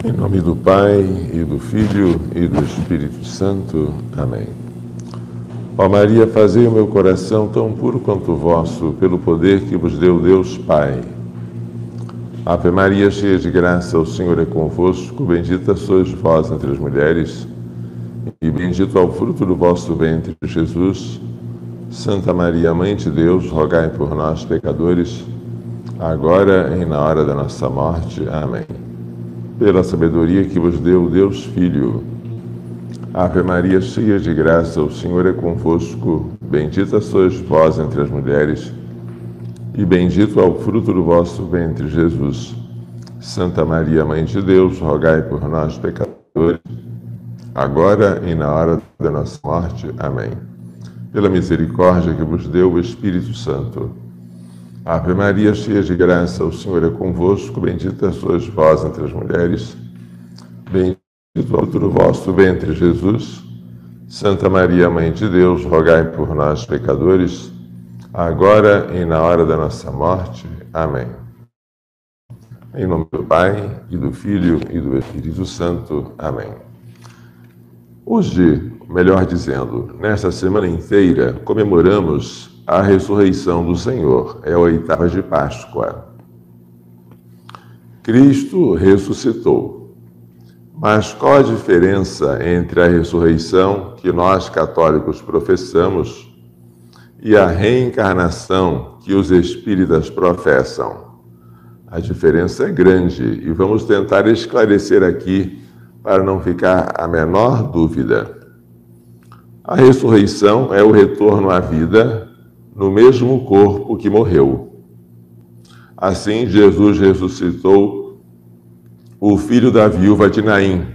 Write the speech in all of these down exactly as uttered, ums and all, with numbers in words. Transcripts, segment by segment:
Em nome do Pai, e do Filho, e do Espírito Santo. Amém. Ó Maria, fazei o meu coração tão puro quanto o vosso, pelo poder que vos deu Deus Pai. Ave Maria, cheia de graça, o Senhor é convosco, bendita sois vós entre as mulheres, e bendito é o fruto do vosso ventre, Jesus. Santa Maria, Mãe de Deus, rogai por nós, pecadores, agora e na hora da nossa morte. Amém. Pela sabedoria que vos deu Deus Filho. Ave Maria, cheia de graça, o Senhor é convosco, bendita sois vós entre as mulheres, e bendito é o fruto do vosso ventre, Jesus. Santa Maria, Mãe de Deus, rogai por nós, pecadores, agora e na hora da nossa morte. Amém. Pela misericórdia que vos deu o Espírito Santo. Ave Maria, cheia de graça, o Senhor é convosco, bendita sois vós entre as mulheres, bendito é o fruto do vosso ventre, Jesus. Santa Maria, Mãe de Deus, rogai por nós, pecadores, agora e na hora da nossa morte. Amém. Em nome do Pai, e do Filho, e do Espírito Santo. Amém. Hoje, melhor dizendo, nesta semana inteira, comemoramos a ressurreição do Senhor. É a oitava de Páscoa. Cristo ressuscitou. Mas qual a diferença entre a ressurreição que nós católicos professamos e a reencarnação que os espíritas professam? A diferença é grande e vamos tentar esclarecer aqui para não ficar a menor dúvida. A ressurreição é o retorno à vida no mesmo corpo que morreu. Assim, Jesus ressuscitou o filho da viúva de Naim,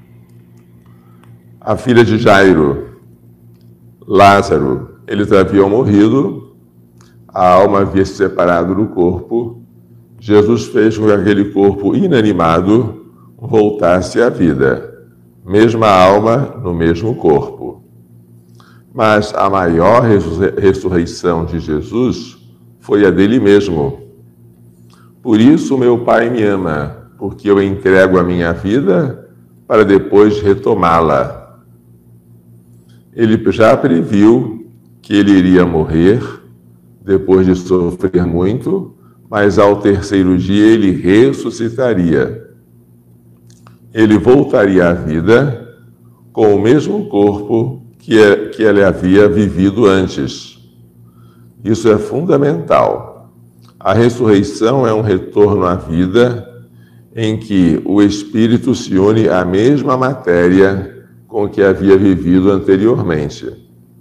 a filha de Jairo, Lázaro. Eles haviam morrido, a alma havia se separado do corpo. Jesus fez com que aquele corpo inanimado voltasse à vida, mesma alma no mesmo corpo. Mas a maior ressurreição de Jesus foi a dele mesmo. Por isso meu Pai me ama, porque eu entrego a minha vida para depois retomá-la. Ele já previu que ele iria morrer depois de sofrer muito, mas ao terceiro dia ele ressuscitaria. Ele voltaria à vida com o mesmo corpo que ele havia vivido antes. Isso é fundamental. A ressurreição é um retorno à vida em que o espírito se une à mesma matéria com que havia vivido anteriormente.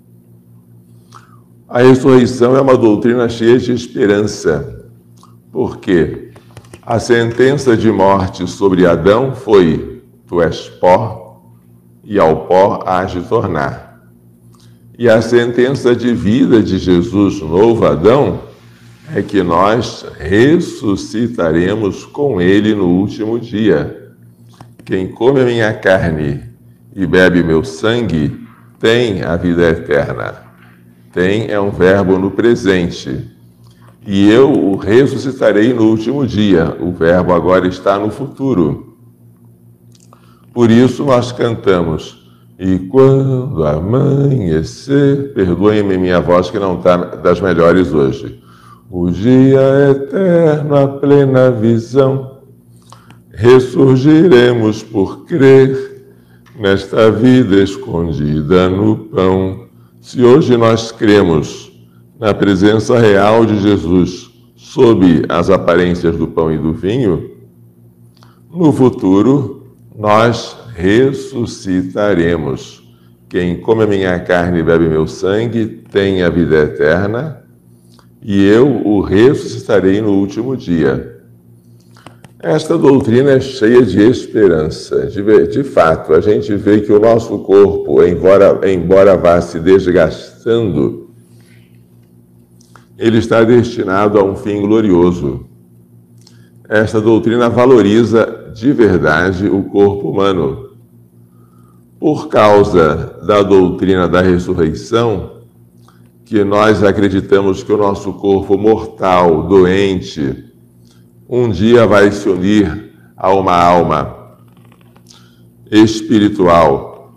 A ressurreição é uma doutrina cheia de esperança, porque a sentença de morte sobre Adão foi: tu és pó, e ao pó hás de tornar. E a sentença de vida de Jesus, novo Adão, é que nós ressuscitaremos com ele no último dia. Quem come a minha carne e bebe meu sangue tem a vida eterna. Tem é um verbo no presente. E eu o ressuscitarei no último dia. O verbo agora está no futuro. Por isso nós cantamos: e quando amanhecer, perdoem-me minha voz que não está das melhores hoje, o dia eterno, a plena visão, ressurgiremos por crer nesta vida escondida no pão. Se hoje nós cremos na presença real de Jesus sob as aparências do pão e do vinho, no futuro nós ressuscitaremos. Quem come a minha carne e bebe meu sangue tem a vida eterna, e eu o ressuscitarei no último dia. Esta doutrina é cheia de esperança. De, de fato, a gente vê que o nosso corpo, embora, embora vá se desgastando, ele está destinado a um fim glorioso. Esta doutrina valoriza de verdade o corpo humano. Por causa da doutrina da ressurreição, que nós acreditamos que o nosso corpo mortal, doente, um dia vai se unir a uma alma espiritual,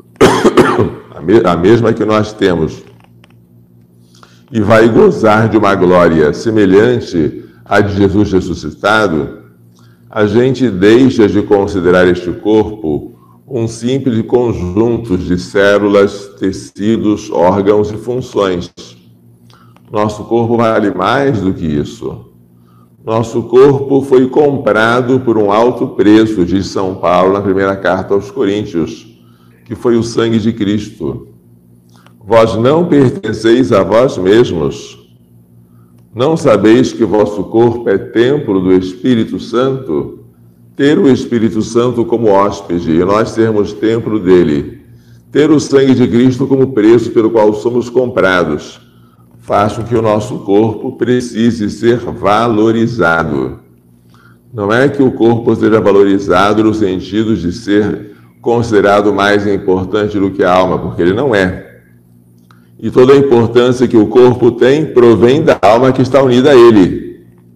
a mesma que nós temos, e vai gozar de uma glória semelhante à de Jesus ressuscitado, a gente deixa de considerar este corpo um simples conjunto de células, tecidos, órgãos e funções. Nosso corpo vale mais do que isso. Nosso corpo foi comprado por um alto preço, diz São Paulo na primeira carta aos Coríntios, que foi o sangue de Cristo. Vós não pertenceis a vós mesmos. Não sabeis que vosso corpo é templo do Espírito Santo? Ter o Espírito Santo como hóspede e nós sermos templo dele, ter o sangue de Cristo como preço pelo qual somos comprados, faz com que o nosso corpo precise ser valorizado. Não é que o corpo seja valorizado no sentido de ser considerado mais importante do que a alma, porque ele não é. E toda a importância que o corpo tem provém da alma que está unida a ele.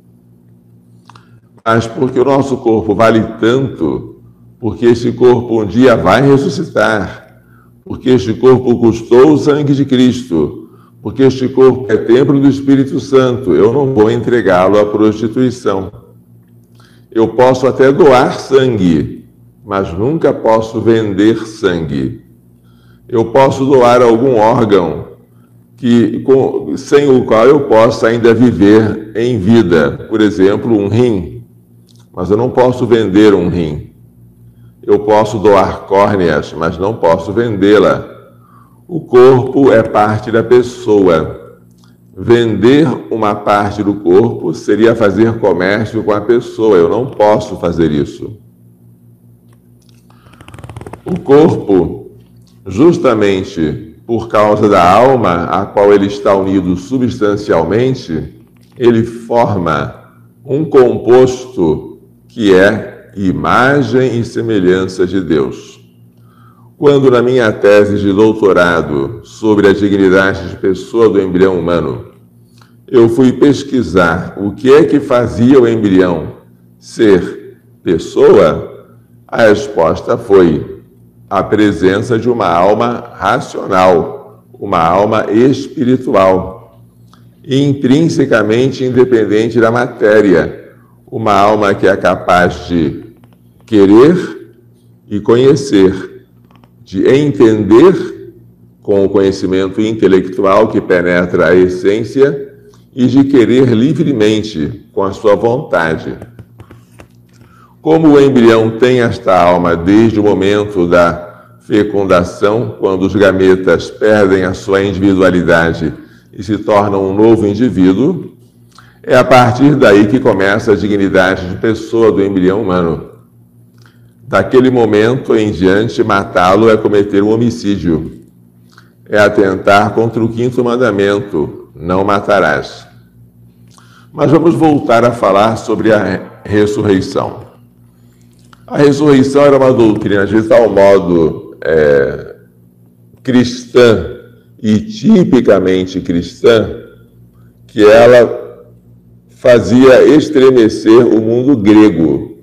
Mas porque o nosso corpo vale tanto, porque este corpo um dia vai ressuscitar, porque este corpo custou o sangue de Cristo, porque este corpo é templo do Espírito Santo, eu não vou entregá-lo à prostituição. Eu posso até doar sangue, mas nunca posso vender sangue. Eu posso doar algum órgão que, com, sem o qual eu possa ainda viver em vida, por exemplo, um rim. Mas eu não posso vender um rim. Eu posso doar córneas, mas não posso vendê-la. O corpo é parte da pessoa. Vender uma parte do corpo seria fazer comércio com a pessoa. Eu não posso fazer isso. O corpo, justamente por causa da alma a qual ele está unido substancialmente, ele forma um composto que é imagem e semelhança de Deus. Quando na minha tese de doutorado sobre a dignidade de pessoa do embrião humano, eu fui pesquisar o que é que fazia o embrião ser pessoa, a resposta foi a presença de uma alma racional, uma alma espiritual, intrinsecamente independente da matéria, uma alma que é capaz de querer e conhecer, de entender com o conhecimento intelectual que penetra a essência e de querer livremente com a sua vontade. Como o embrião tem esta alma desde o momento da fecundação, quando os gametas perdem a sua individualidade e se tornam um novo indivíduo, é a partir daí que começa a dignidade de pessoa do embrião humano. Daquele momento em diante, matá-lo é cometer um homicídio. É atentar contra o quinto mandamento, não matarás. Mas vamos voltar a falar sobre a ressurreição. A ressurreição era uma doutrina de tal modo é, cristã e tipicamente cristã que ela fazia estremecer o mundo grego.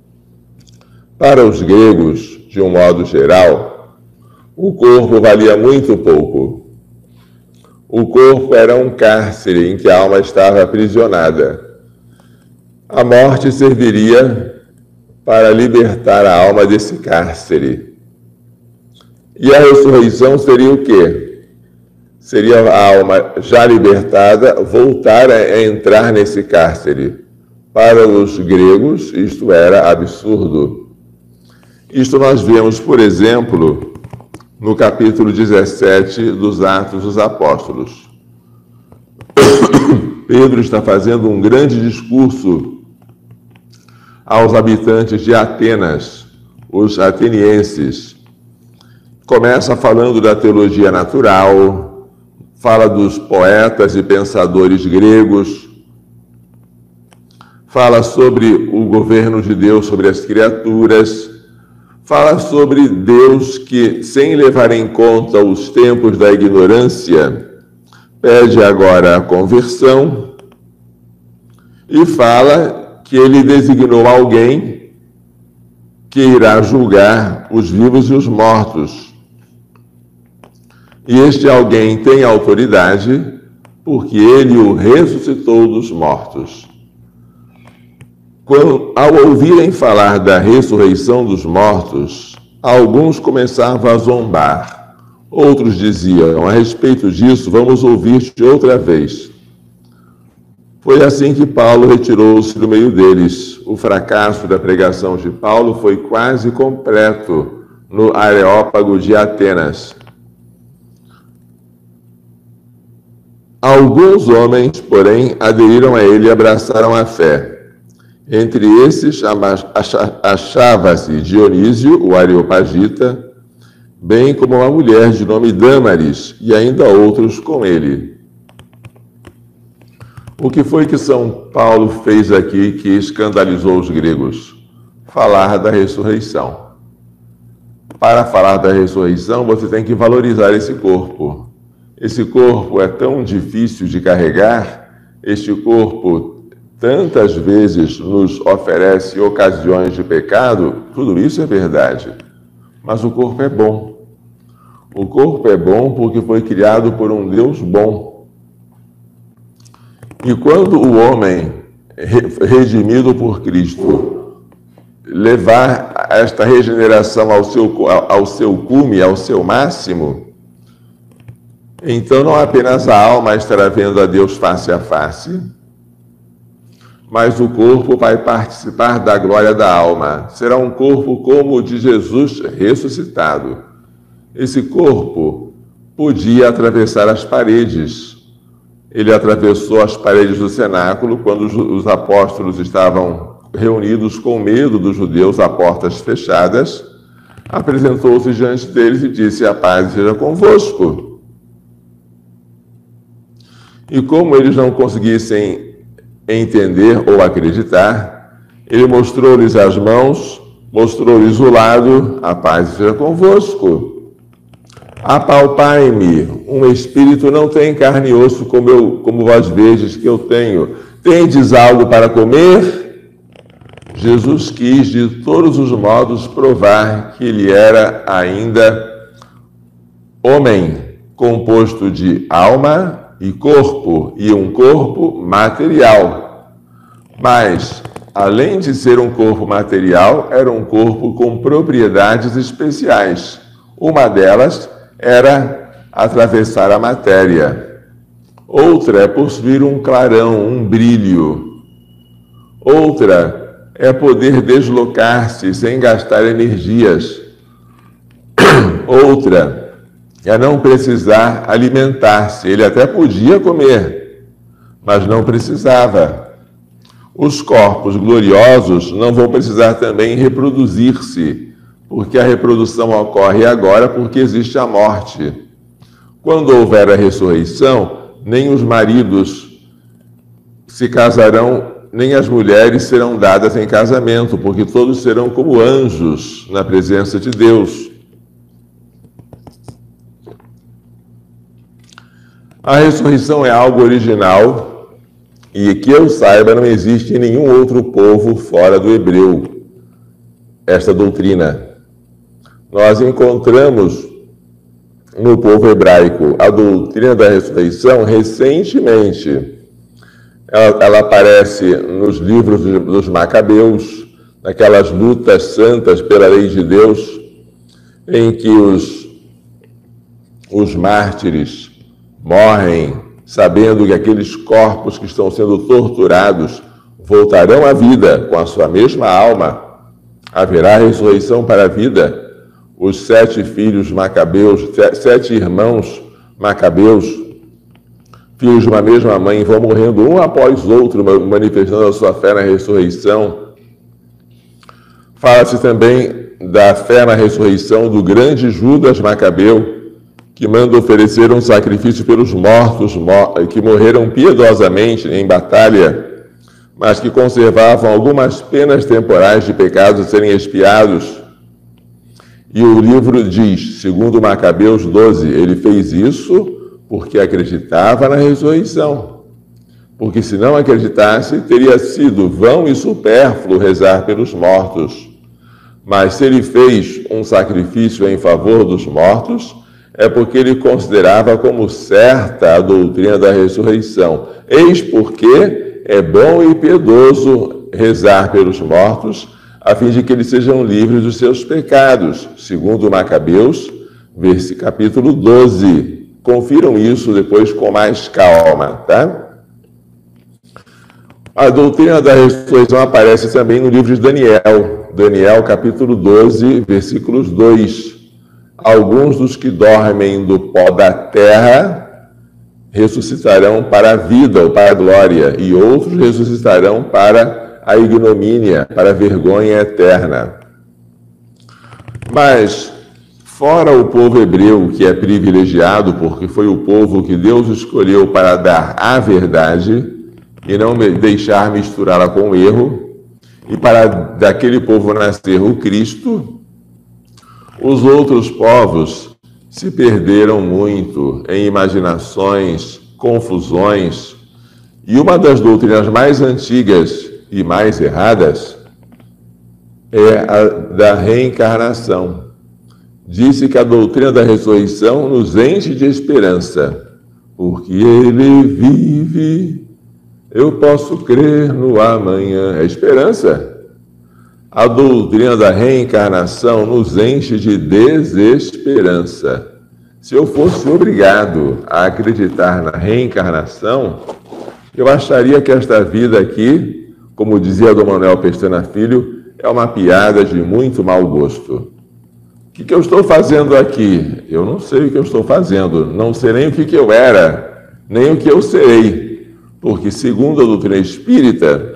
Para os gregos, de um modo geral, o corpo valia muito pouco. O corpo era um cárcere em que a alma estava aprisionada. A morte serviria para libertar a alma desse cárcere. E a ressurreição seria o quê? Seria a alma já libertada voltar a entrar nesse cárcere. Para os gregos, isto era absurdo. Isto nós vemos, por exemplo, no capítulo dezessete dos Atos dos Apóstolos. Pedro está fazendo um grande discurso aos habitantes de Atenas, os atenienses. Começa falando da teologia natural, fala dos poetas e pensadores gregos, fala sobre o governo de Deus sobre as criaturas, fala sobre Deus que, sem levar em conta os tempos da ignorância, pede agora a conversão e fala que ele designou alguém que irá julgar os vivos e os mortos. E este alguém tem autoridade, porque ele o ressuscitou dos mortos. Quando, ao ouvirem falar da ressurreição dos mortos, alguns começavam a zombar. Outros diziam: a respeito disso, vamos ouvir-te outra vez. Foi assim que Paulo retirou-se do meio deles. O fracasso da pregação de Paulo foi quase completo no Areópago de Atenas. Alguns homens, porém, aderiram a ele e abraçaram a fé. Entre esses achava-se Dionísio, o Areopagita, bem como uma mulher de nome Dâmaris, e ainda outros com ele. O que foi que São Paulo fez aqui que escandalizou os gregos? Falar da ressurreição. Para falar da ressurreição, você tem que valorizar esse corpo. Esse corpo é tão difícil de carregar, este corpo tantas vezes nos oferece ocasiões de pecado, tudo isso é verdade. Mas o corpo é bom. O corpo é bom porque foi criado por um Deus bom. E quando o homem, redimido por Cristo, levar esta regeneração ao seu, ao seu cume, ao seu máximo, então não apenas a alma estará vendo a Deus face a face, mas o corpo vai participar da glória da alma. Será um corpo como o de Jesus ressuscitado. Esse corpo podia atravessar as paredes. Ele atravessou as paredes do cenáculo quando os apóstolos estavam reunidos com medo dos judeus a portas fechadas. Apresentou-se diante deles e disse: a paz seja convosco. E como eles não conseguissem entender ou acreditar, ele mostrou-lhes as mãos, mostrou-lhes o lado, a paz seja convosco. Apalpai-me, um espírito não tem carne e osso como, eu, como vós vedes que eu tenho. Tendes algo para comer? Jesus quis de todos os modos provar que ele era ainda homem, composto de alma e corpo, e um corpo material. Mas, além de ser um corpo material, era um corpo com propriedades especiais. Uma delas era atravessar a matéria. Outra é possuir um clarão, um brilho. Outra é poder deslocar-se sem gastar energias. Outra é não precisar alimentar-se. Ele até podia comer, mas não precisava. Os corpos gloriosos não vão precisar também reproduzir-se, porque a reprodução ocorre agora porque existe a morte. Quando houver a ressurreição, nem os maridos se casarão, nem as mulheres serão dadas em casamento, porque todos serão como anjos na presença de Deus. A ressurreição é algo original e, que eu saiba, não existe em nenhum outro povo fora do hebreu esta doutrina. Nós encontramos no povo hebraico a doutrina da ressurreição recentemente. Ela, ela aparece nos livros dos Macabeus, naquelas lutas santas pela lei de Deus, em que os, os mártires morrem sabendo que aqueles corpos que estão sendo torturados voltarão à vida com a sua mesma alma. Haverá ressurreição para a vida. Os sete filhos macabeus, sete irmãos macabeus, filhos de uma mesma mãe, vão morrendo um após outro, manifestando a sua fé na ressurreição. Fala-se também da fé na ressurreição do grande Judas Macabeu, que manda oferecer um sacrifício pelos mortos, que morreram piedosamente em batalha, mas que conservavam algumas penas temporais de pecados a serem expiados. E o livro diz, segundo Macabeus doze, ele fez isso porque acreditava na ressurreição. Porque se não acreditasse, teria sido vão e supérfluo rezar pelos mortos. Mas se ele fez um sacrifício em favor dos mortos, é porque ele considerava como certa a doutrina da ressurreição. Eis porque é bom e piedoso rezar pelos mortos, a fim de que eles sejam livres dos seus pecados, segundo Macabeus, capítulo doze. Confiram isso depois com mais calma, tá? A doutrina da ressurreição aparece também no livro de Daniel, Daniel capítulo doze, versículos dois. Alguns dos que dormem do pó da terra ressuscitarão para a vida ou para a glória, e outros ressuscitarão para a ignomínia, para a vergonha eterna. Mas, fora o povo hebreu, que é privilegiado, porque foi o povo que Deus escolheu para dar a verdade e não deixar misturá-la com o erro, e para daquele povo nascer o Cristo, os outros povos se perderam muito em imaginações, confusões, e uma das doutrinas mais antigas e mais erradas é a da reencarnação. Disse que a doutrina da ressurreição nos enche de esperança, porque ele vive, eu posso crer no amanhã. É esperança. A doutrina da reencarnação nos enche de desesperança. Se eu fosse obrigado a acreditar na reencarnação, eu acharia que esta vida aqui, como dizia Dom Manuel Pestana Filho, é uma piada de muito mau gosto. O que, que eu estou fazendo aqui? Eu não sei o que eu estou fazendo, não sei nem o que, que eu era, nem o que eu serei, porque segundo a doutrina espírita,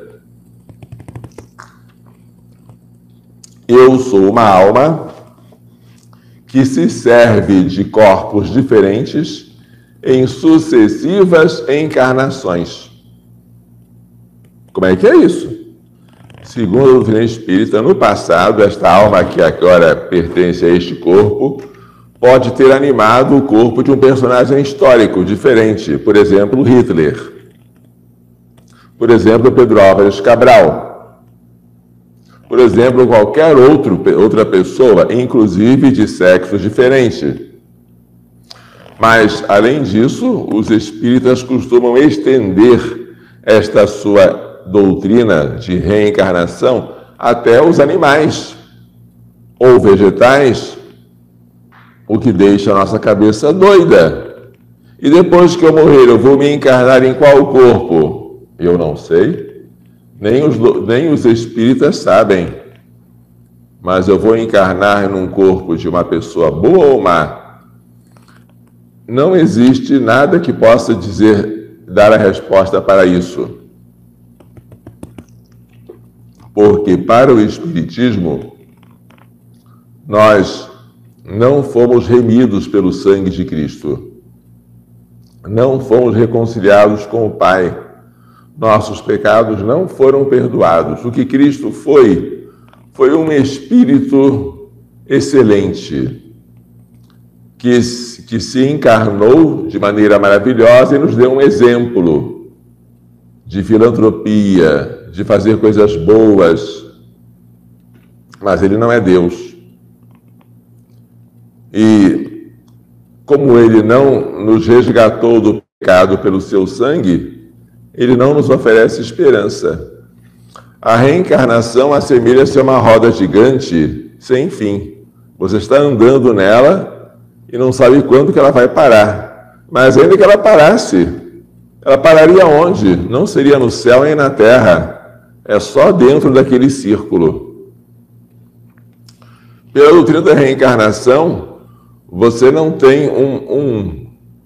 eu sou uma alma que se serve de corpos diferentes em sucessivas encarnações. Como é que é isso? Segundo a doutrina espírita, no passado, esta alma que agora pertence a este corpo pode ter animado o corpo de um personagem histórico diferente. Por exemplo, Hitler. Por exemplo, Pedro Álvares Cabral. Por exemplo, qualquer outro, outra pessoa, inclusive de sexo diferente. Mas, além disso, os espíritas costumam estender esta sua doutrina de reencarnação até os animais ou vegetais, o que deixa a nossa cabeça doida. E depois que eu morrer, eu vou me encarnar em qual corpo? Eu não sei. Nem os, nem os espíritas sabem, mas eu vou encarnar num corpo de uma pessoa boa ou má. Não existe nada que possa dizer, dar a resposta para isso. Porque para o Espiritismo, nós não fomos remidos pelo sangue de Cristo. Não fomos reconciliados com o Pai. Nossos pecados não foram perdoados. O que Cristo foi, foi um Espírito excelente, que, que se encarnou de maneira maravilhosa e nos deu um exemplo de filantropia, de fazer coisas boas. Mas Ele não é Deus. E como Ele não nos resgatou do pecado pelo seu sangue, Ele não nos oferece esperança. A reencarnação assemelha-se a uma roda gigante sem fim. Você está andando nela e não sabe quando que ela vai parar. Mas ainda que ela parasse, ela pararia onde? Não seria no céu nem na terra. É só dentro daquele círculo. Pela doutrina da reencarnação, você não tem um... um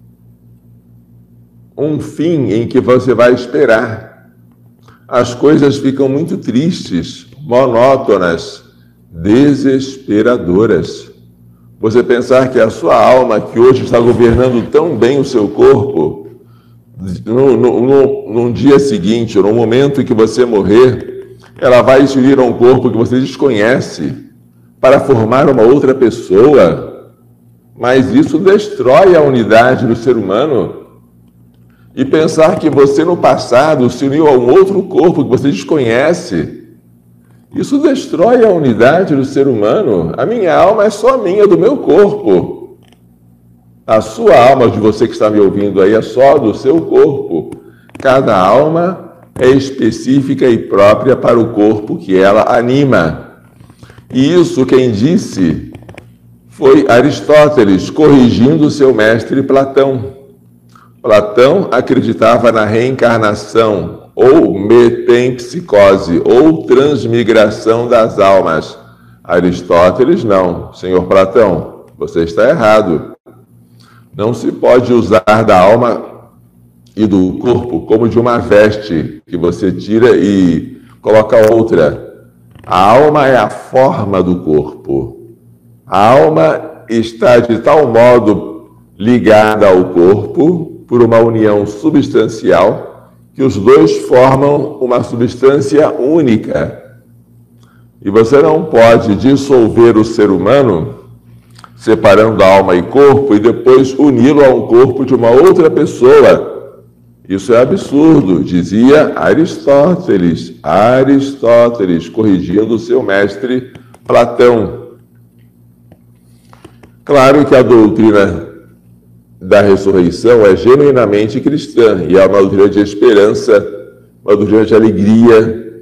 um fim em que você vai esperar. As coisas ficam muito tristes, monótonas, desesperadoras. Você pensar que a sua alma, que hoje está governando tão bem o seu corpo, no, no, no, num dia seguinte, ou no momento em que você morrer, ela vai se unir a um corpo que você desconhece para formar uma outra pessoa. Mas isso destrói a unidade do ser humano. E pensar que você no passado se uniu a um outro corpo que você desconhece Isso destrói a unidade do ser humano. A minha alma é só minha, do meu corpo. A sua alma, de você que está me ouvindo aí, é só do seu corpo. Cada alma é específica e própria para o corpo que ela anima. E isso quem disse foi Aristóteles, corrigindo seu mestre Platão. Platão acreditava na reencarnação, ou metempsicose, ou transmigração das almas. Aristóteles não. Senhor Platão, você está errado. Não se pode usar da alma e do corpo como de uma veste que você tira e coloca outra. A alma é a forma do corpo. A alma está de tal modo ligada ao corpo por uma união substancial que os dois formam uma substância única. E você não pode dissolver o ser humano separando alma e corpo e depois uni-lo a um corpo de uma outra pessoa. Isso é absurdo, dizia Aristóteles. Aristóteles, corrigindo o seu mestre Platão. Claro que a doutrina da ressurreição é genuinamente cristã e é uma doutrina de esperança, uma doutrina de alegria.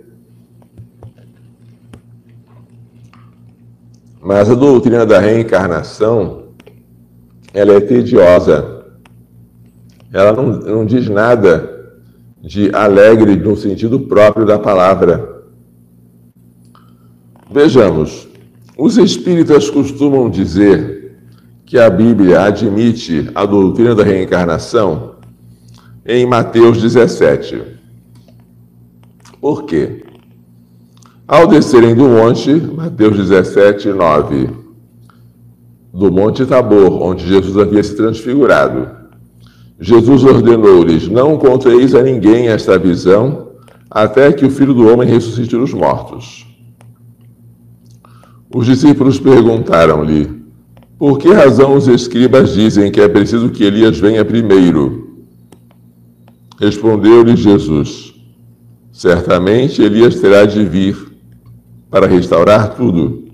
Mas a doutrina da reencarnação, ela é tediosa. Ela não, não diz nada de alegre no sentido próprio da palavra. Vejamos, os espíritas costumam dizer que a Bíblia admite a doutrina da reencarnação em Mateus dezessete. Por quê? Ao descerem do monte, Mateus dezessete, nove, do Monte Tabor, onde Jesus havia se transfigurado, Jesus ordenou-lhes: não conteis a ninguém esta visão, até que o Filho do Homem ressuscite dos mortos. Os discípulos perguntaram-lhe: por que razão os escribas dizem que é preciso que Elias venha primeiro? Respondeu-lhes Jesus: certamente Elias terá de vir para restaurar tudo.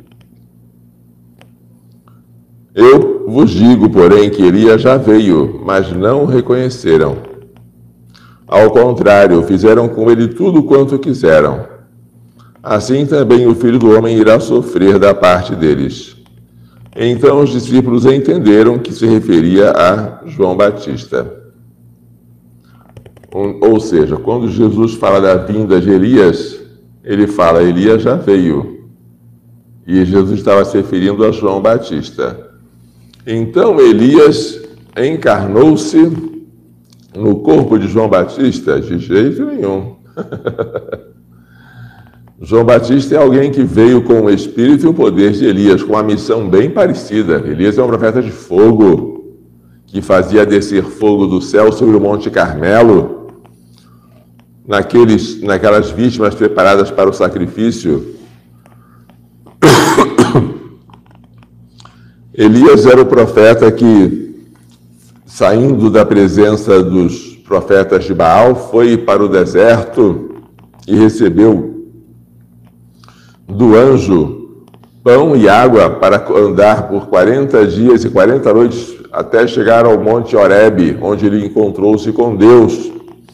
Eu vos digo, porém, que Elias já veio, mas não o reconheceram. Ao contrário, fizeram com ele tudo quanto quiseram. Assim também o Filho do Homem irá sofrer da parte deles. Então os discípulos entenderam que se referia a João Batista. Ou seja, quando Jesus fala da vinda de Elias, ele fala: Elias já veio. E Jesus estava se referindo a João Batista. Então Elias encarnou-se no corpo de João Batista? De jeito nenhum. João Batista é alguém que veio com o espírito e o poder de Elias, com uma missão bem parecida. Elias é um profeta de fogo, que fazia descer fogo do céu sobre o Monte Carmelo, naqueles, naquelas vítimas preparadas para o sacrifício. Elias era o profeta que, saindo da presença dos profetas de Baal, foi para o deserto e recebeu do anjo pão e água para andar por quarenta dias e quarenta noites até chegar ao Monte Horebe, onde ele encontrou-se com Deus.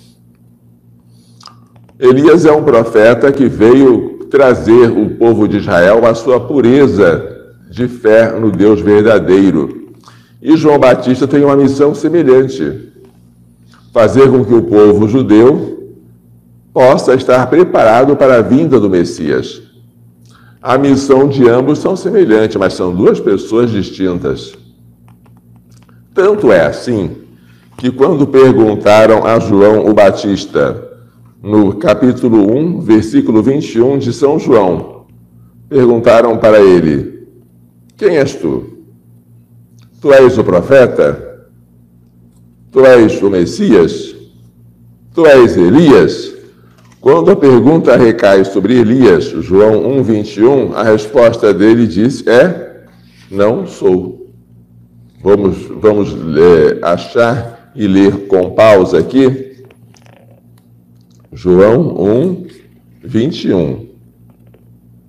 Elias é um profeta que veio trazer o povo de Israel à sua pureza de fé no Deus verdadeiro. E João Batista tem uma missão semelhante: fazer com que o povo judeu possa estar preparado para a vinda do Messias. A missão de ambos são semelhantes, mas são duas pessoas distintas. Tanto é assim que quando perguntaram a João o Batista, no capítulo um, versículo vinte e um de São João, perguntaram para ele: quem és tu? Tu és o profeta? Tu és o Messias? Tu és Elias? Quando a pergunta recai sobre Elias, João um, vinte e um, a resposta dele diz é: não sou. Vamos, vamos é, achar e ler com pausa aqui. João um, vinte e um.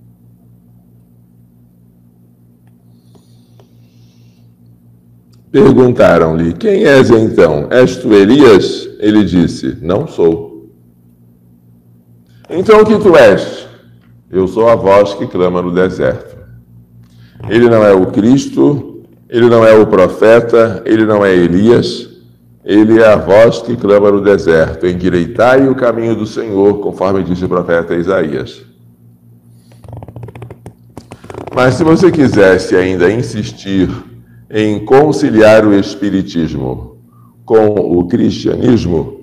Perguntaram-lhe: quem és então? És tu Elias? Ele disse: não sou. Então o que tu és? Eu sou a voz que clama no deserto. Ele não é o Cristo, ele não é o profeta, ele não é Elias, ele é a voz que clama no deserto: endireitai o caminho do Senhor, conforme disse o profeta Isaías. Mas se você quisesse ainda insistir em conciliar o espiritismo com o cristianismo,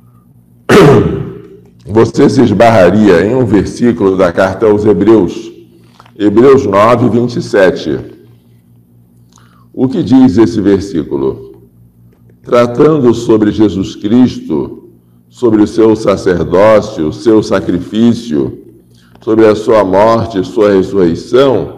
você se esbarraria em um versículo da carta aos Hebreus, Hebreus nove, vinte e sete. O que diz esse versículo? Tratando sobre Jesus Cristo, sobre o seu sacerdócio, o seu sacrifício, sobre a sua morte e sua ressurreição,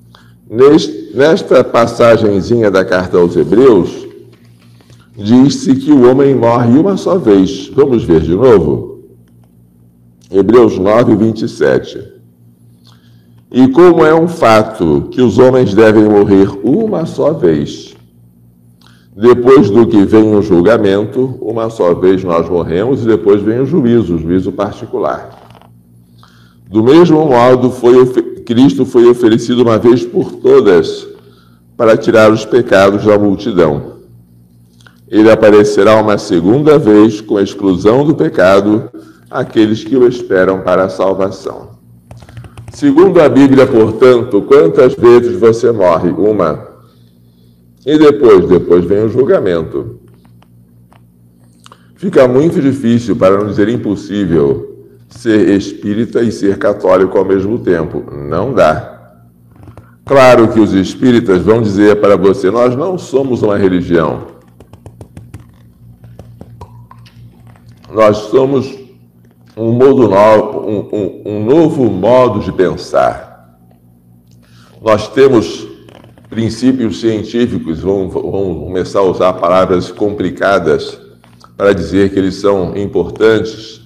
nesta passagenzinha da carta aos Hebreus, diz-se que o homem morre uma só vez. Vamos ver de novo? Hebreus nove, vinte e sete. E como é um fato que os homens devem morrer uma só vez, depois do que vem o julgamento, uma só vez nós morremos e depois vem o juízo, o juízo particular. Do mesmo modo, foi, Cristo foi oferecido uma vez por todas para tirar os pecados da multidão. Ele aparecerá uma segunda vez com a exclusão do pecado àqueles que o esperam para a salvação. Segundo a Bíblia, portanto, quantas vezes você morre? Uma. E depois? Depois vem o julgamento. Fica muito difícil, para não dizer impossível, ser espírita e ser católico ao mesmo tempo. Não dá. Claro que os espíritas vão dizer para você: nós não somos uma religião. Nós somos um, modo novo, um, um, um novo modo de pensar. Nós temos princípios científicos, vão, vão começar a usar palavras complicadas para dizer que eles são importantes.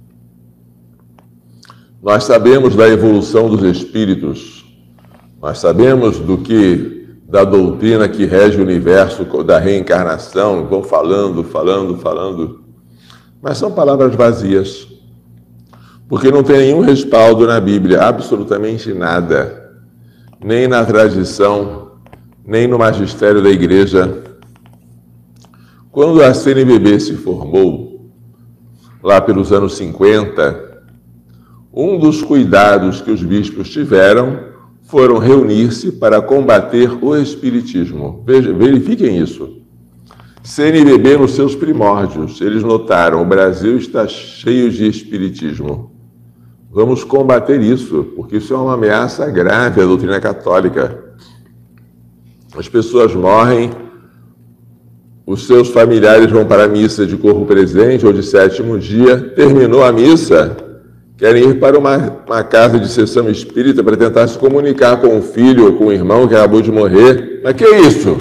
Nós sabemos da evolução dos espíritos, nós sabemos do que, da doutrina que rege o universo, da reencarnação, vão falando, falando, falando, mas são palavras vazias, porque não tem nenhum respaldo na Bíblia, absolutamente nada, nem na tradição, nem no magistério da igreja. Quando a C N B B se formou, lá pelos anos cinquenta, um dos cuidados que os bispos tiveram foram reunir-se para combater o espiritismo. Veja, verifiquem isso. C N B B nos seus primórdios, eles notaram: o Brasil está cheio de espiritismo. Vamos combater isso, porque isso é uma ameaça grave à doutrina católica. As pessoas morrem, os seus familiares vão para a missa de corpo presente ou de sétimo dia, terminou a missa, querem ir para uma, uma casa de sessão espírita para tentar se comunicar com o filho ou com o irmão que acabou de morrer. Mas que é isso?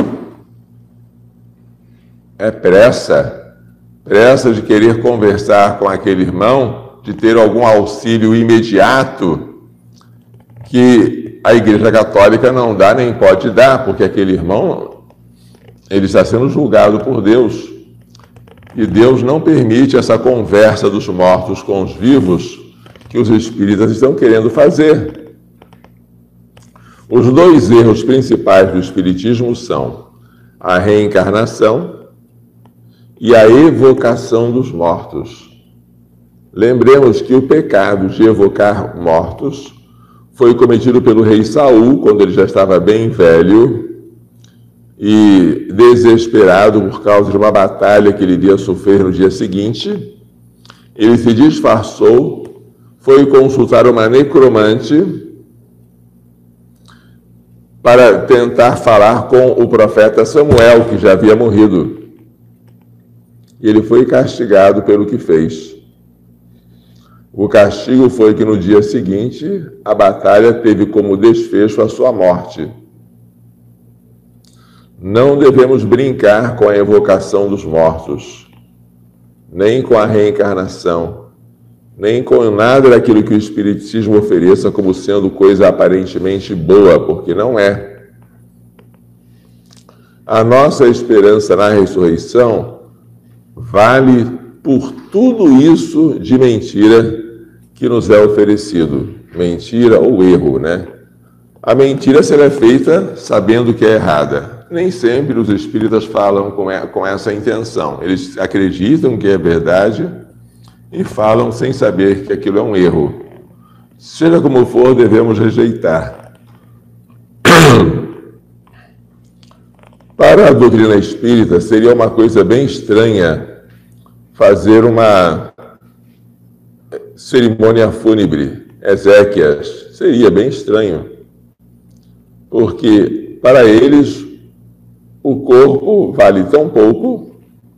É pressa, pressa de querer conversar com aquele irmão, de ter algum auxílio imediato que a Igreja Católica não dá nem pode dar, porque aquele irmão, ele está sendo julgado por Deus. E Deus não permite essa conversa dos mortos com os vivos que os espíritas estão querendo fazer. Os dois erros principais do espiritismo são a reencarnação e a evocação dos mortos. Lembremos que o pecado de evocar mortos foi cometido pelo rei Saul, quando ele já estava bem velho e desesperado por causa de uma batalha que ele iria sofrer no dia seguinte. Ele se disfarçou, foi consultar uma necromante para tentar falar com o profeta Samuel, que já havia morrido. E ele foi castigado pelo que fez. O castigo foi que no dia seguinte a batalha teve como desfecho a sua morte. Não devemos brincar com a evocação dos mortos, nem com a reencarnação, nem com nada daquilo que o espiritismo ofereça como sendo coisa aparentemente boa, porque não é. A nossa esperança na ressurreição vale por tudo isso de mentira que nos é oferecido. Mentira ou erro, né? A mentira será feita sabendo que é errada. Nem sempre os espíritas falam com essa intenção. Eles acreditam que é verdade e falam sem saber que aquilo é um erro. Seja como for, devemos rejeitar. Para a doutrina espírita, seria uma coisa bem estranha fazer uma cerimônia fúnebre, exéquias. Seria bem estranho, porque para eles o corpo vale tão pouco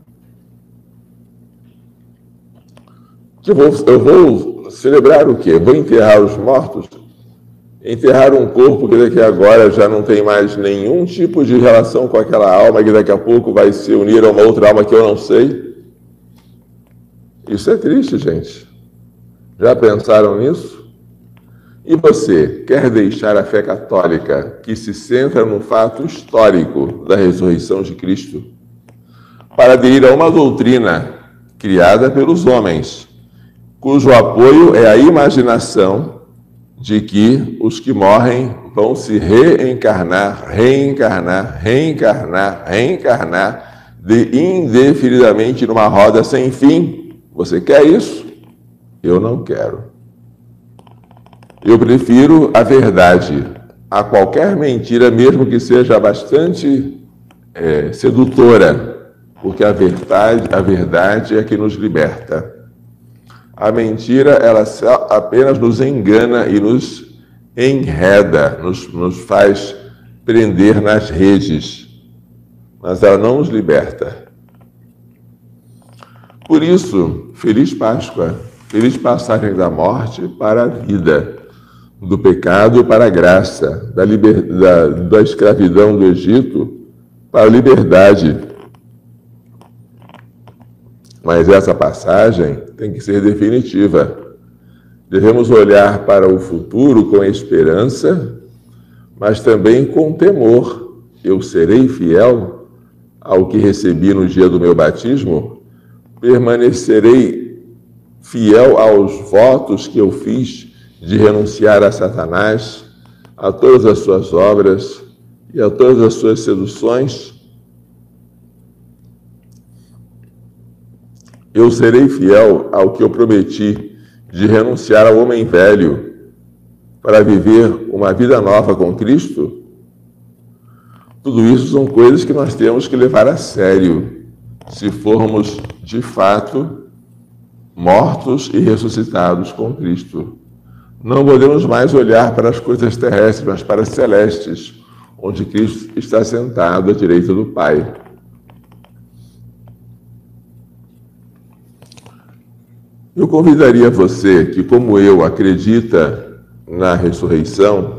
que eu vou, eu vou celebrar o quê? Vou enterrar os mortos? Enterrar um corpo que daqui a agora já não tem mais nenhum tipo de relação com aquela alma, que daqui a pouco vai se unir a uma outra alma que eu não sei. Isso é triste, gente. Já pensaram nisso? E você quer deixar a fé católica, que se centra no fato histórico da ressurreição de Cristo, para aderir a uma doutrina criada pelos homens, cujo apoio é a imaginação de que os que morrem vão se reencarnar, reencarnar, reencarnar, reencarnar de indefinidamente numa roda sem fim? Você quer isso? Eu não quero. Eu prefiro a verdade a qualquer mentira, mesmo que seja bastante é, sedutora, porque a verdade, a verdade é que nos liberta. A mentira, ela apenas nos engana e nos enreda, nos, nos faz prender nas redes, mas ela não nos liberta. Por isso, feliz Páscoa, feliz passagem da morte para a vida, do pecado para a graça, da, liber, da, da escravidão do Egito para a liberdade. Mas essa passagem tem que ser definitiva. Devemos olhar para o futuro com esperança, mas também com temor. Eu serei fiel ao que recebi no dia do meu batismo? Permanecerei fiel aos votos que eu fiz de renunciar a Satanás, a todas as suas obras e a todas as suas seduções? Eu serei fiel ao que eu prometi de renunciar ao homem velho para viver uma vida nova com Cristo? Tudo isso são coisas que nós temos que levar a sério, se formos, de fato, mortos e ressuscitados com Cristo. Não podemos mais olhar para as coisas terrestres, mas para as celestes, onde Cristo está sentado à direita do Pai. Eu convidaria você que, como eu, acredita na ressurreição,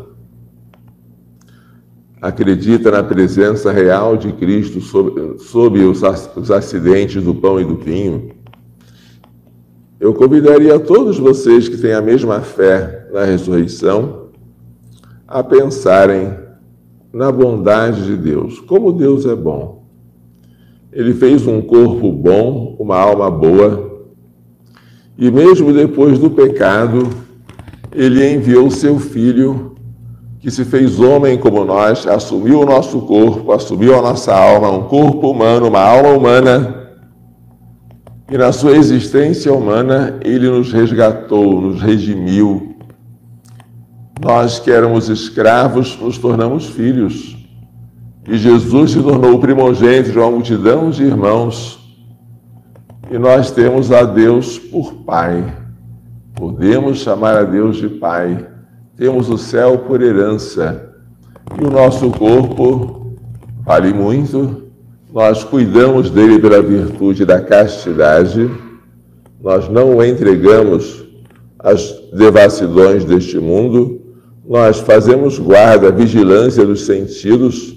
acredita na presença real de Cristo sob, sob os, os acidentes do pão e do vinho, eu convidaria todos vocês que têm a mesma fé na ressurreição a pensarem na bondade de Deus. Como Deus é bom. Ele fez um corpo bom, uma alma boa, e mesmo depois do pecado, ele enviou seu Filho, que se fez homem como nós, assumiu o nosso corpo, assumiu a nossa alma, um corpo humano, uma alma humana, e na sua existência humana, ele nos resgatou, nos redimiu. Nós que éramos escravos, nos tornamos filhos. E Jesus se tornou o primogênito de uma multidão de irmãos. E nós temos a Deus por Pai. Podemos chamar a Deus de Pai. Temos o céu por herança. E o nosso corpo vale muito. Nós cuidamos dele pela virtude da castidade. Nós não o entregamos às devassidões deste mundo. Nós fazemos guarda, vigilância dos sentidos,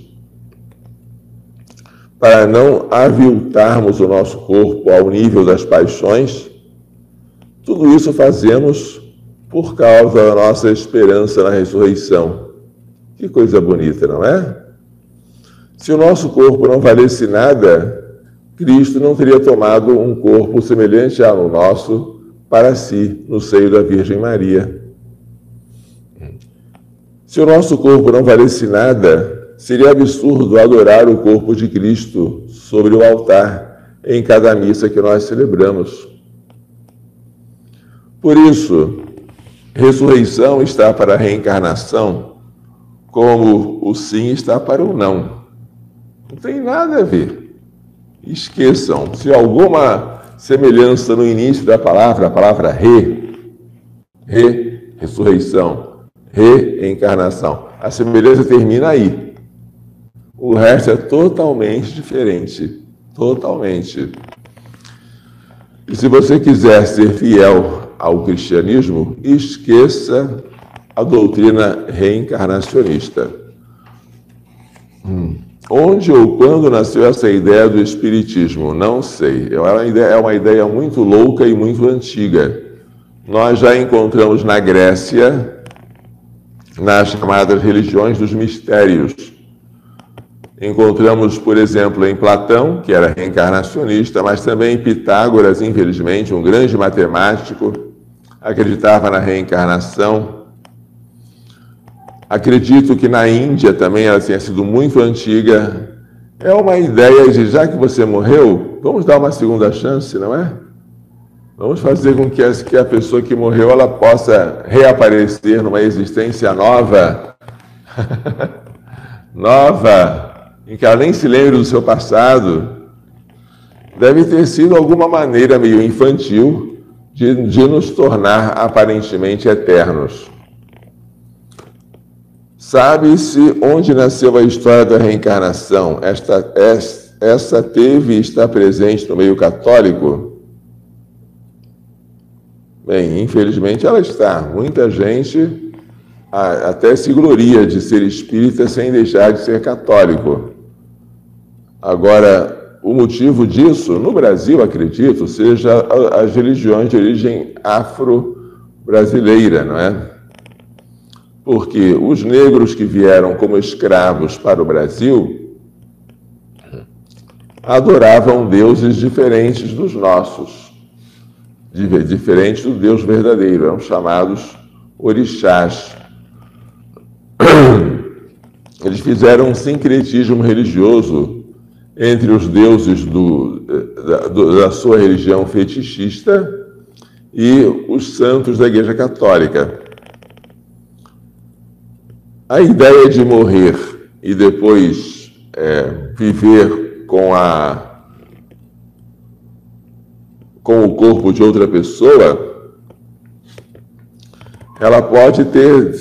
para não aviltarmos o nosso corpo ao nível das paixões. Tudo isso fazemos por causa da nossa esperança na ressurreição. Que coisa bonita, não é? Se o nosso corpo não valesse nada, Cristo não teria tomado um corpo semelhante ao nosso para si, no seio da Virgem Maria. Se o nosso corpo não valesse nada, seria absurdo adorar o corpo de Cristo sobre o altar em cada missa que nós celebramos. Por isso, ressurreição está para a reencarnação, como o sim está para o não. Não tem nada a ver. Esqueçam, se alguma semelhança no início da palavra, a palavra re, re, ressurreição, reencarnação, a semelhança termina aí. O resto é totalmente diferente, totalmente. E se você quiser ser fiel ao cristianismo, esqueça a doutrina reencarnacionista. Hum. Onde ou quando nasceu essa ideia do espiritismo? Não sei. É uma ideia, é uma ideia muito louca e muito antiga. Nós já encontramos na Grécia, nas chamadas religiões dos mistérios. Encontramos, por exemplo, em Platão, que era reencarnacionista, mas também em Pitágoras, infelizmente, um grande matemático, acreditava na reencarnação. Acredito que na Índia também ela tenha sido muito antiga. É uma ideia de, já que você morreu, vamos dar uma segunda chance, não é? Vamos fazer com que a pessoa que morreu ela possa reaparecer numa existência nova. Nova, em que ela nem se lembre do seu passado. Deve ter sido alguma maneira meio infantil de, de nos tornar aparentemente eternos. Sabe-se onde nasceu a história da reencarnação? Esta, essa teve e está presente no meio católico? Bem, infelizmente ela está. Muita gente até se gloria de ser espírita sem deixar de ser católico. Agora, o motivo disso, no Brasil, acredito, seja as religiões de origem afro-brasileira, não é? Porque os negros que vieram como escravos para o Brasil adoravam deuses diferentes dos nossos, diferentes do Deus verdadeiro, eram chamados orixás. Eles fizeram um sincretismo religioso entre os deuses do, da, da sua religião fetichista e os santos da Igreja Católica. A ideia de morrer e depois é, viver com, a, com o corpo de outra pessoa, ela pode ter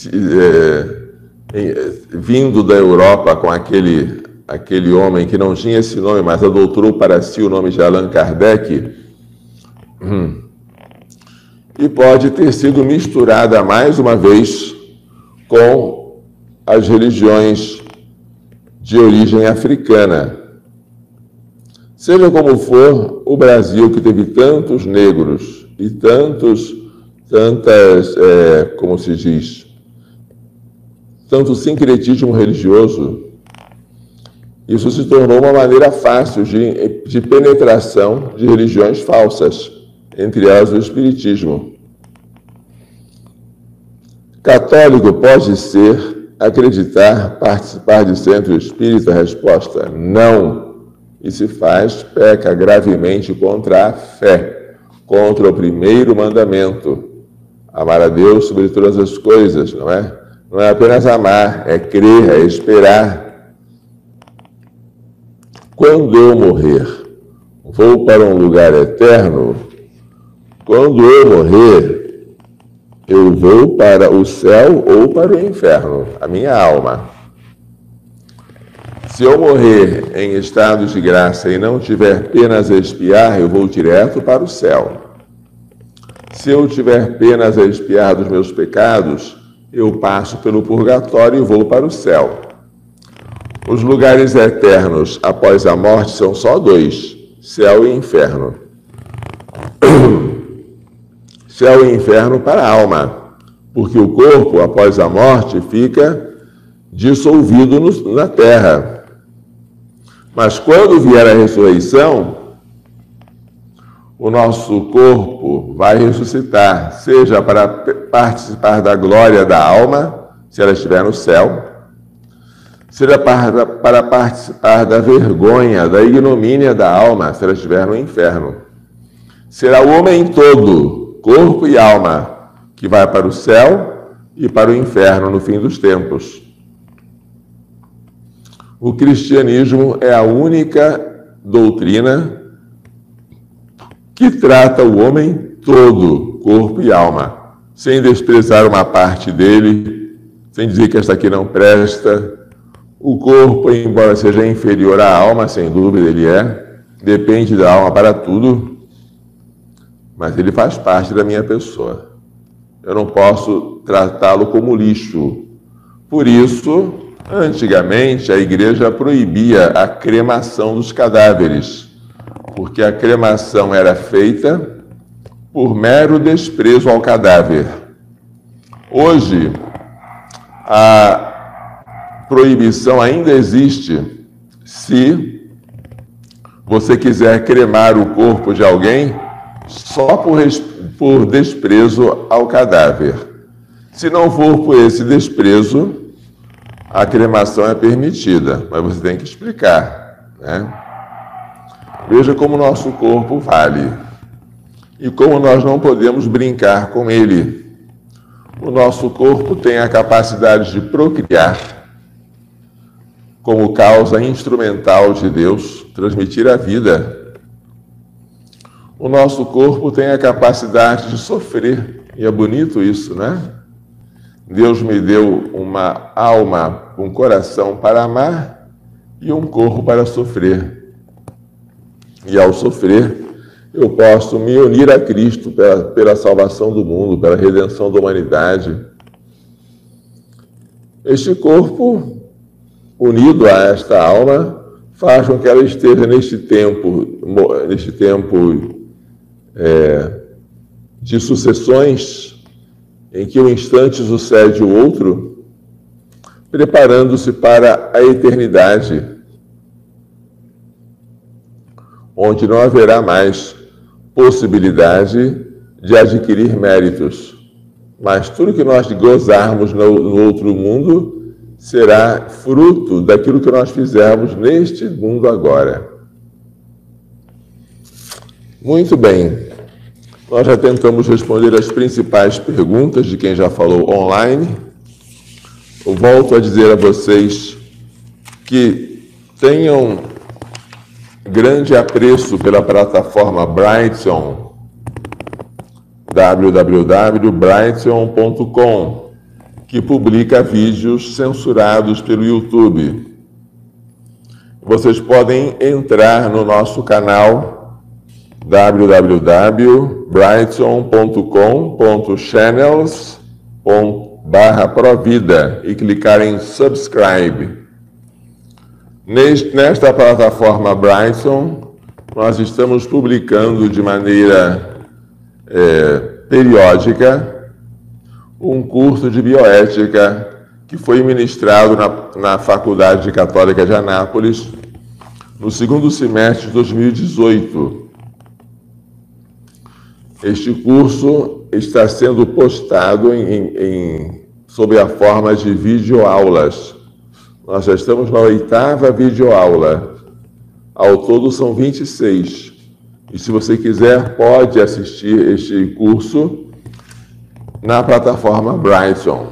é, vindo da Europa com aquele, aquele homem que não tinha esse nome, mas adotou para si o nome de Allan Kardec, hum, e pode ter sido misturada mais uma vez com as religiões de origem africana. Seja como for, o Brasil, que teve tantos negros e tantos, tantas, é, como se diz, tanto sincretismo religioso, isso se tornou uma maneira fácil de, de penetração de religiões falsas, entre elas o espiritismo. Católico pode ser, acreditar, participar de centro espírita? Resposta: não. E se faz, peca gravemente contra a fé, contra o primeiro mandamento. Amar a Deus sobre todas as coisas, não é? Não é apenas amar, é crer, é esperar. Quando eu morrer, vou para um lugar eterno? Quando eu morrer, eu vou para o céu ou para o inferno, a minha alma. Se eu morrer em estado de graça e não tiver penas a expiar, eu vou direto para o céu. Se eu tiver penas a expiar dos meus pecados, eu passo pelo purgatório e vou para o céu. Os lugares eternos após a morte são só dois: céu e inferno. Céu e inferno para a alma, porque o corpo, após a morte, fica dissolvido no, na terra. Mas quando vier a ressurreição, o nosso corpo vai ressuscitar, seja para participar da glória da alma, se ela estiver no céu, seja para, para participar da vergonha, da ignomínia da alma, se ela estiver no inferno. Será o homem todo, corpo e alma, que vai para o céu e para o inferno no fim dos tempos. O cristianismo é a única doutrina que trata o homem todo, corpo e alma, sem desprezar uma parte dele, sem dizer que esta aqui não presta. O corpo, embora seja inferior à alma, sem dúvida ele é, depende da alma para tudo, mas ele faz parte da minha pessoa. Eu não posso tratá-lo como lixo. Por isso, antigamente, a igreja proibia a cremação dos cadáveres, porque a cremação era feita por mero desprezo ao cadáver. Hoje, a proibição ainda existe se você quiser cremar o corpo de alguém só por, por desprezo ao cadáver. Se não for por esse desprezo, a cremação é permitida, mas você tem que explicar, né? Veja como o nosso corpo vale e como nós não podemos brincar com ele. O nosso corpo tem a capacidade de procriar, como causa instrumental de Deus, transmitir a vida. O nosso corpo tem a capacidade de sofrer, e é bonito isso, né? Deus me deu uma alma, um coração para amar e um corpo para sofrer. E ao sofrer, eu posso me unir a Cristo pela, pela salvação do mundo, pela redenção da humanidade. Este corpo, unido a esta alma, faz com que ela esteja neste tempo, neste tempo é, de sucessões, em que um instante sucede o outro, preparando-se para a eternidade, onde não haverá mais possibilidade de adquirir méritos. Mas tudo que nós gozarmos no, no outro mundo será fruto daquilo que nós fizermos neste mundo agora. Muito bem. Nós já tentamos responder as principais perguntas de quem já falou online. Eu volto a dizer a vocês que tenham grande apreço pela plataforma Brightson, w w w ponto brightson ponto com, que publica vídeos censurados pelo YouTube. Vocês podem entrar no nosso canal w w w ponto brightson ponto com ponto channels barra provida e clicar em subscribe. Nesta plataforma Brightson, nós estamos publicando de maneira é, periódica um curso de bioética que foi ministrado na, na Faculdade Católica de Anápolis no segundo semestre de dois mil e dezoito. Este curso está sendo postado em, em, em, sob a forma de videoaulas. Nós já estamos na oitava videoaula. Ao todo são vinte e seis. E se você quiser, pode assistir este curso na plataforma Brightson.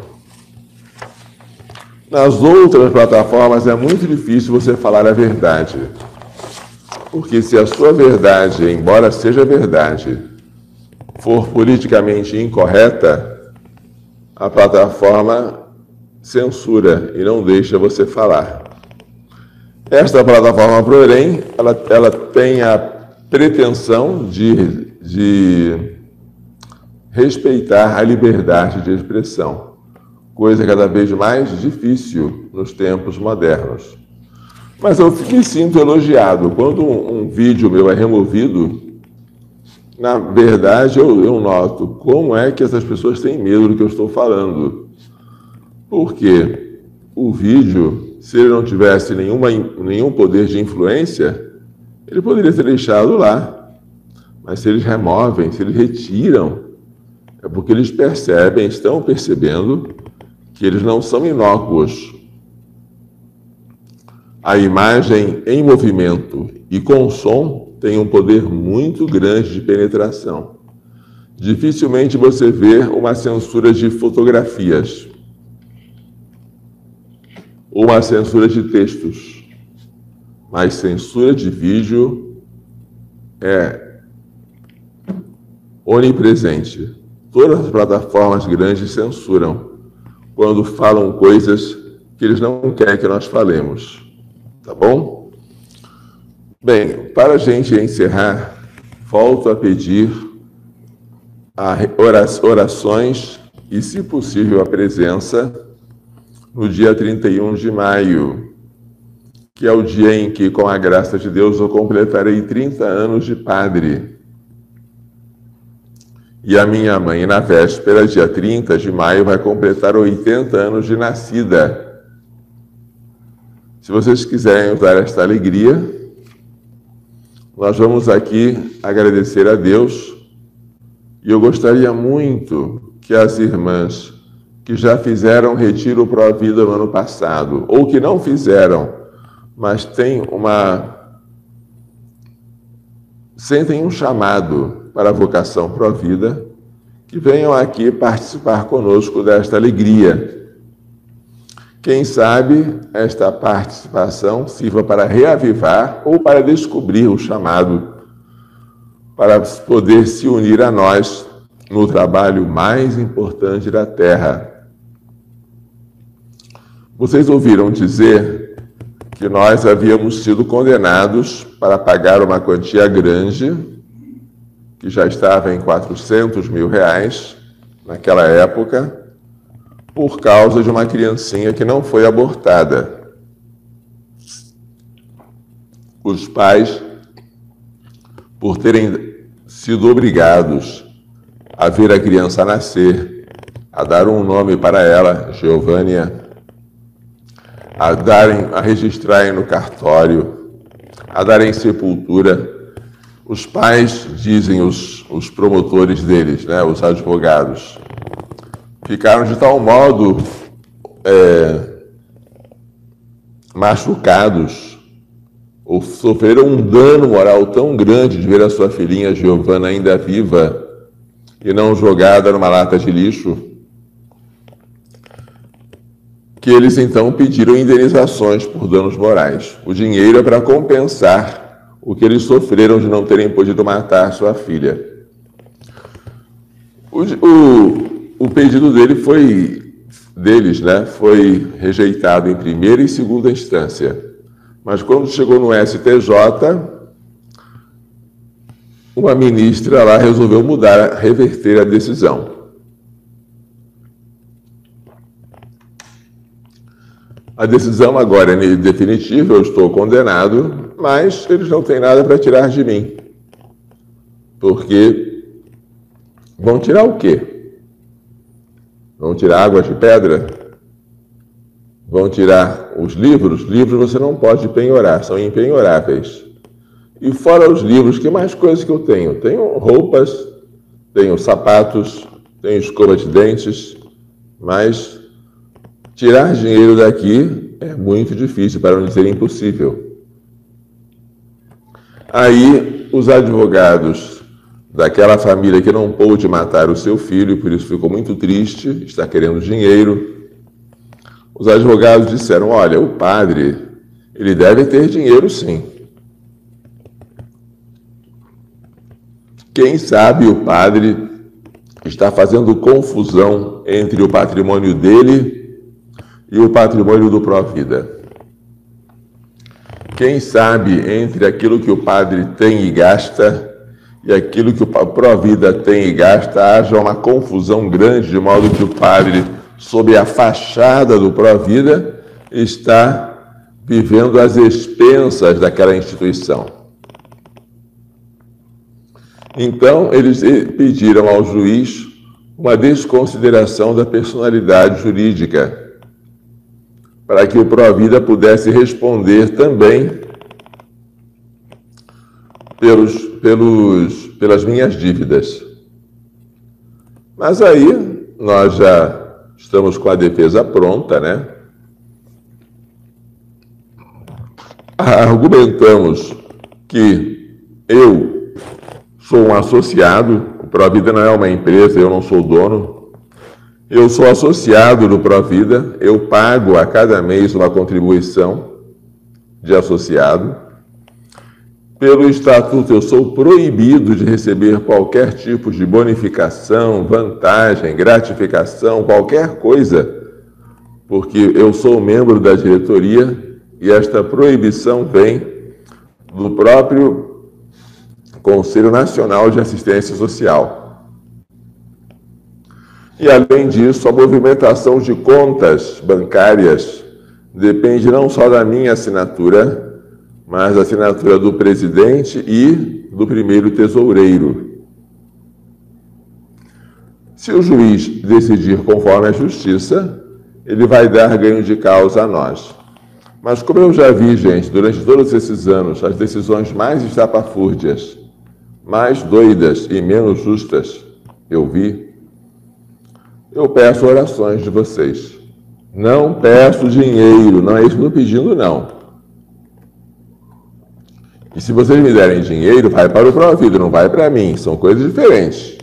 Nas outras plataformas é muito difícil você falar a verdade. Porque se a sua verdade, embora seja verdade, for politicamente incorreta, a plataforma censura e não deixa você falar. Esta plataforma, porém, ela, ela tem a pretensão de, de respeitar a liberdade de expressão, coisa cada vez mais difícil nos tempos modernos. Mas eu me sinto elogiado. Quando um, um vídeo meu é removido, na verdade, eu, eu noto como é que essas pessoas têm medo do que eu estou falando. Porque o vídeo se ele não tivesse nenhuma, nenhum poder de influência, ele poderia ter deixado lá. Mas se eles removem, se eles retiram, é porque eles percebem, estão percebendo que eles não são inócuos. A imagem em movimento e com som tem um poder muito grande de penetração. Dificilmente você vê uma censura de fotografias, ou uma censura de textos, mas censura de vídeo é onipresente. Todas as plataformas grandes censuram quando falam coisas que eles não querem que nós falemos, tá bom? Bem, para a gente encerrar, volto a pedir a orações e, se possível, a presença no dia trinta e um de maio, que é o dia em que, com a graça de Deus, eu completarei trinta anos de padre. E a minha mãe, na véspera, dia trinta de maio, vai completar oitenta anos de nascida. Se vocês quiserem usar esta alegria, nós vamos aqui agradecer a Deus. E eu gostaria muito que as irmãs que já fizeram retiro pró-vida no ano passado, ou que não fizeram, mas têm uma... sentem um chamado para a vocação pró-vida, que venham aqui participar conosco desta alegria. Quem sabe esta participação sirva para reavivar ou para descobrir o chamado, para poder se unir a nós no trabalho mais importante da Terra. Vocês ouviram dizer que nós havíamos sido condenados para pagar uma quantia grande, que já estava em quatrocentos mil reais, naquela época, por causa de uma criancinha que não foi abortada. Os pais, por terem sido obrigados a ver a criança nascer, a dar um nome para ela, Geovânia, a darem, a registrarem no cartório, a darem sepultura. Os pais, dizem os, os promotores deles, né, os advogados, ficaram de tal modo é, machucados, ou sofreram um dano moral tão grande de ver a sua filhinha Giovana ainda viva e não jogada numa lata de lixo, que eles então pediram indenizações por danos morais. O dinheiro é para compensar o que eles sofreram de não terem podido matar sua filha. O, o, o pedido dele foi, deles, né, foi rejeitado em primeira e segunda instância. Mas quando chegou no S T J, uma ministra lá resolveu mudar, reverter a decisão. A decisão agora é definitiva, eu estou condenado, mas eles não têm nada para tirar de mim. Porque vão tirar o quê? Vão tirar água de pedra? Vão tirar os livros? Livros você não pode penhorar, são impenhoráveis. E fora os livros, que mais coisas que eu tenho? Tenho roupas, tenho sapatos, tenho escova de dentes, mas tirar dinheiro daqui é muito difícil, para não dizer impossível. Aí, os advogados daquela família que não pôde matar o seu filho, por isso ficou muito triste, está querendo dinheiro. Os advogados disseram, olha, o padre, ele deve ter dinheiro sim. Quem sabe o padre está fazendo confusão entre o patrimônio dele e o patrimônio do pró-vida. Quem sabe entre aquilo que o padre tem e gasta e aquilo que o pró-vida tem e gasta, haja uma confusão grande, de modo que o padre, sob a fachada do pró-vida, está vivendo às expensas daquela instituição. Então, eles pediram ao juiz uma desconsideração da personalidade jurídica, para que o Provida pudesse responder também pelos, pelos, pelas minhas dívidas. Mas aí nós já estamos com a defesa pronta, né? Argumentamos que eu sou um associado, o Provida não é uma empresa, eu não sou dono. Eu sou associado do Provida, eu pago a cada mês uma contribuição de associado. Pelo estatuto, eu sou proibido de receber qualquer tipo de bonificação, vantagem, gratificação, qualquer coisa, porque eu sou membro da diretoria e esta proibição vem do próprio Conselho Nacional de Assistência Social. E, além disso, a movimentação de contas bancárias depende não só da minha assinatura, mas da assinatura do presidente e do primeiro tesoureiro. Se o juiz decidir conforme a justiça, ele vai dar ganho de causa a nós. Mas como eu já vi, gente, durante todos esses anos, as decisões mais estapafúrdias, mais doidas e menos justas, eu vi, eu peço orações de vocês. Não peço dinheiro, não é isso que eu estou pedindo, não. E se vocês me derem dinheiro, vai para o Provida, não vai para mim. São coisas diferentes.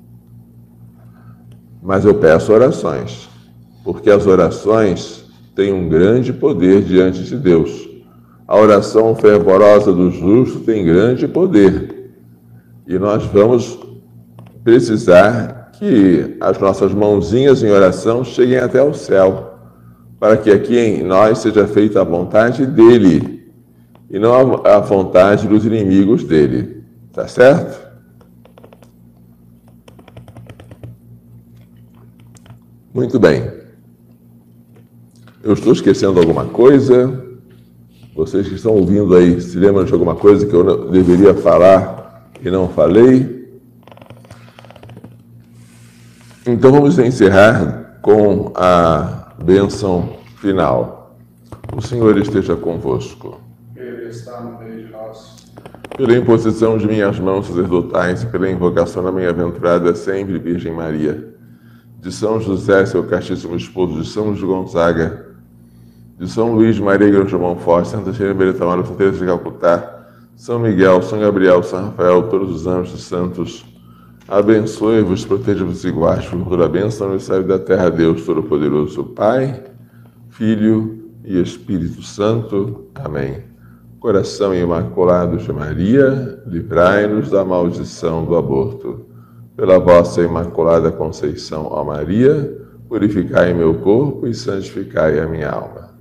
Mas eu peço orações, porque as orações têm um grande poder diante de Deus. A oração fervorosa do justo tem grande poder. E nós vamos precisar que as nossas mãozinhas em oração cheguem até o céu, para que aqui em nós seja feita a vontade dele, e não a vontade dos inimigos dele. Tá certo? Muito bem. Eu estou esquecendo alguma coisa? Vocês que estão ouvindo aí, se lembram de alguma coisa que eu deveria falar e não falei? Então vamos encerrar com a bênção final. O Senhor esteja convosco. Ele está no meio de nós. Pela imposição de minhas mãos sacerdotais e pela invocação da bem-aventurada sempre Virgem Maria, de São José, seu castíssimo esposo, de São Luís Gonzaga, de São Luís Maria Grande Monfort, Santa Teresa Beretta Mara, Santa Teresa de Calcutá, São Miguel, São Gabriel, São Rafael, todos os anjos santos, abençoe-vos, proteja-vos e guarde por toda a bênção no céu e da terra, Deus Todo-Poderoso, Pai, Filho e Espírito Santo. Amém. Coração imaculado de Maria, livrai-nos da maldição do aborto. Pela vossa imaculada conceição, ó Maria, purificai meu corpo e santificai a minha alma.